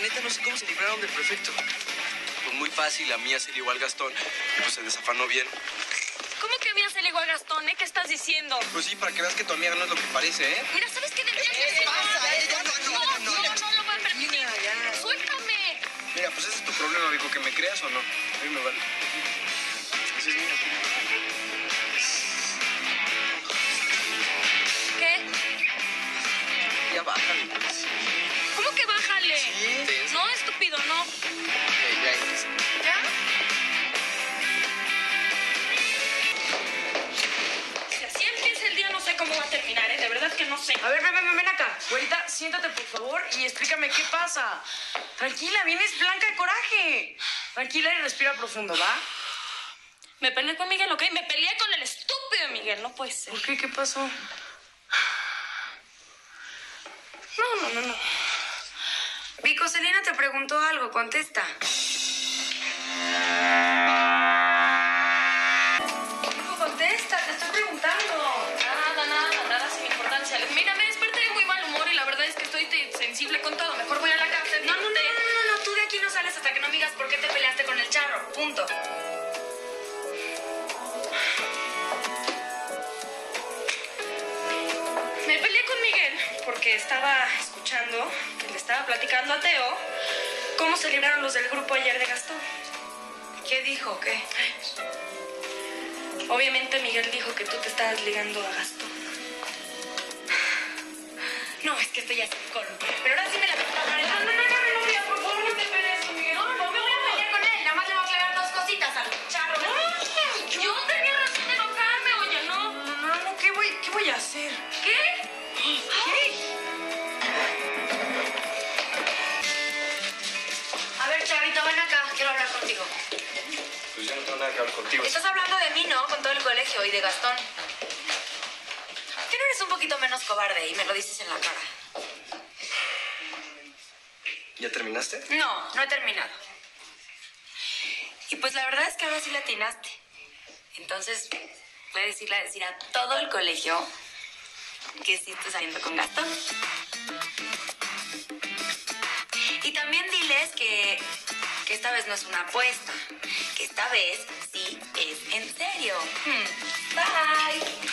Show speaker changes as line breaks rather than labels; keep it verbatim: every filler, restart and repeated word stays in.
neta no sé cómo se libraron del prefecto. Pues muy fácil, la mía se ligó al Gastón. Pues se desafanó bien.
¿Cómo que mía se ligó a Gastón, eh? ¿Qué estás diciendo?
Pues sí, para que veas que tu amiga no es lo que parece, ¿eh?
Mira, ¿sabes qué deberías
¿Qué
decir?
pasa? Ella no, no, no,
no, no, no lo voy a permitir.
Mira, ya.
¡Suéltame!
Mira, pues ese es tu problema, Rico, que me creas o no. A mí me vale. Así es, mira.
¿Qué?
Ya bájale, pues.
¿Cómo que bájale?
Sí, te...
No, estúpido, no.
Ok, ya empieza.
¿Ya? Si así empieza el día, no sé cómo va a terminar, ¿eh? De verdad que no sé.
A ver, ven, ven, ven acá. Güerita, siéntate, por favor, y explícame qué pasa. Tranquila, vienes blanca de coraje. Tranquila y respira profundo, ¿va?
Me peleé con Miguel, ¿ok? Me peleé con el estúpido Miguel, no puede ser.
¿Por qué? ¿Qué pasó?
No, no, no, no.
Vico, Selena te preguntó algo, contesta. Vico, contesta, te estoy preguntando.
Nada, nada, nada sin importancia. Mira, me desperté de muy mal humor y la verdad es que estoy sensible con todo. Mejor voy a la casa.
No, no, no, no, no, no, tú de aquí no sales hasta que no me digas por qué te peleaste con el charro, punto.
Me peleé con Miguel porque estaba escuchando que le estaba platicando a Teo cómo se libraron los del grupo ayer de Gastón.
¿Qué dijo? ¿Qué?
Obviamente Miguel dijo que tú te estabas ligando a Gastón.
No, es que esto ya es un colmo. Pero ahora sí me la...
No, no, no, no, no, mira, por favor, no te pelees con Miguel.
No, no me voy a pelear con él. Nada más le voy a aclarar dos cositas al charro.
No, yo tenía razón de enojarme, oye, no.
No, no, no, ¿qué voy, qué voy a hacer?
¿Qué?
A ver, Charrito, ven acá. Quiero hablar contigo.
Pues ya no tengo nada que hablar contigo.
Estás hablando de mí, ¿no? Con todo el colegio y de Gastón. ¿Qué no eres un poquito menos cobarde y me lo dices en la cara?
¿Ya terminaste?
No, no he terminado. Y pues la verdad es que ahora sí la atinaste. Entonces, puedes irle a decir a todo el colegio que sí estoy saliendo con Gastón. Y también diles que, que esta vez no es una apuesta, que esta vez sí es en serio. Hmm. Bye.